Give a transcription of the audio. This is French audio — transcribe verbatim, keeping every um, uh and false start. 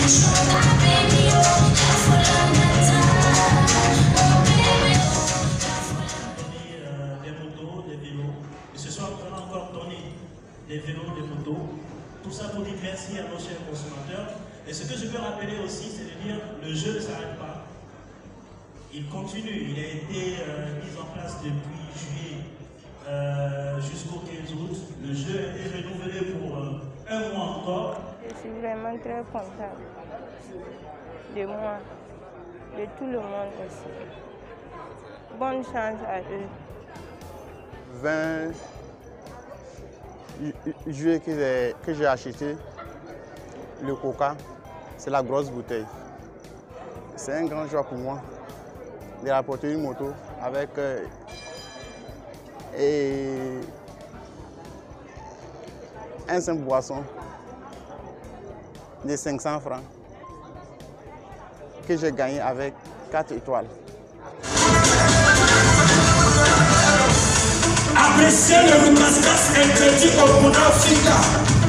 Des vélos, des motos, tout ça pour dire merci à nos chers consommateurs. Et ce que je peux rappeler aussi, c'est de dire le jeu ne s'arrête pas. Il continue, il a été euh, mis en place depuis juillet euh, jusqu'au quinze août. Le jeu a été renouvelé pour euh, un mois encore. Je suis vraiment très contente de moi, de tout le monde aussi. Bonne chance à eux. vingt juillet que j'ai acheté, le Coca, c'est la grosse bouteille. C'est un grand joie pour moi de rapporter une moto avec euh, et un simple boisson de cinq cents francs que j'ai gagné avec quatre étoiles. Appréciez le Remise interdit au Africa.